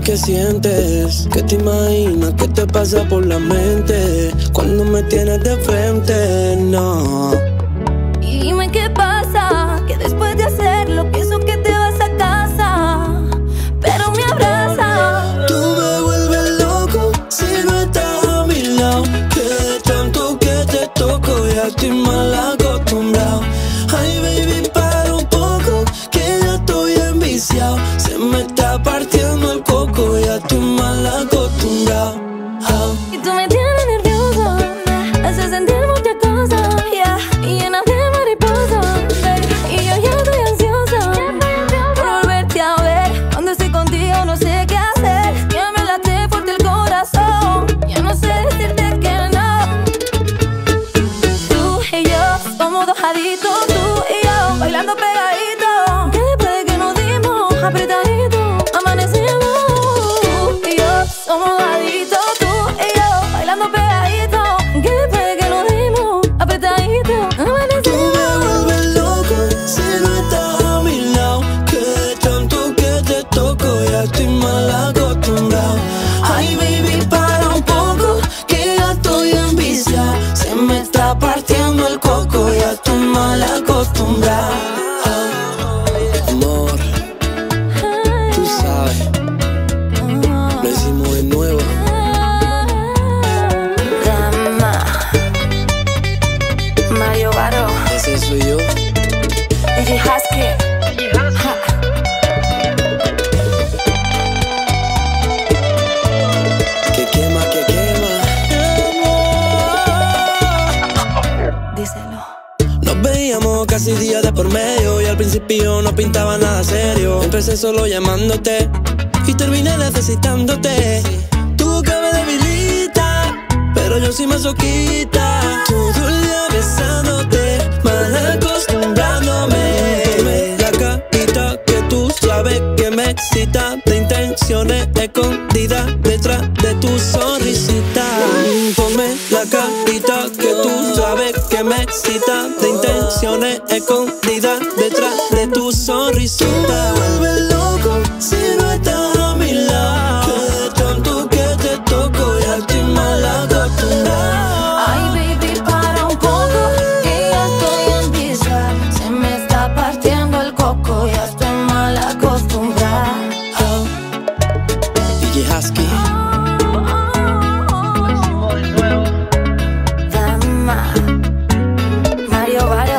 que sientes, que te imaginas, que te pasa por la mente cuando me tienes de frente, no. Y dime qué pasa, que después de hacerlo pienso que te vas a casa, pero me abraza. Tú me vuelves loco si no estás a mi lado, que de tanto que te toco ya estoy mal acostumbrado. Ay baby, para un poco, que ya estoy enviciado. Se me está partiendo el coco, ya estoy mal acostumbrado. Y tú me tienes nervioso, me haces sentir muchas cosas, yeah, y llena de mariposas, baby. Y yo ya estoy ansiosa por volverte a ver. Cuando estoy contigo no sé qué hacer, ya me late fuerte el corazón, ya no sé decirte que no. Tú y yo somos dos adictos, tú y yo bailando pegadito, que después de que nos dimos apretadito, amanecimos. Tú y yo somos adictos, tú y yo bailando pegadito, que después de que nos dimos apretadito, amanecimos. Tú me vuelves loco si no estás a mi lado, que de tanto que te toco ya estoy mal acostumbrado. Ay baby, para un poco, que ya estoy enviciado. Se me está partiendo el coco, ya estoy mal acostumbrado. Amor, tú sabes, lo hicimos de nuevo. Dama, Mario Baro, Ese soy yo. DJ Husky. Que quema, que quema. Díselo. Nos veíamos casi día de por medio y al principio no pintaba nada serio. Empecé solo llamándote y terminé necesitándote. Tu boca me debilita, pero yo soy masoquista. Todo el día besándote, mal acostumbrándome. Ponme la carita que tú sabes que me excita, de intenciones escondidas detrás de tu sonrisita. Ponme la carita que tú sabes que me excita, de intenciones escondidas detrás de tu sonrisita. Tú me vuelves loco si no estás a mi lado, que de tanto que te toco ya estoy mal acostumbrado. Ay baby, para un poco, que ya estoy enviciada. Se me está partiendo el coco, ya estoy mal acostumbrada. DJ Husky. Dama, Mario Baro.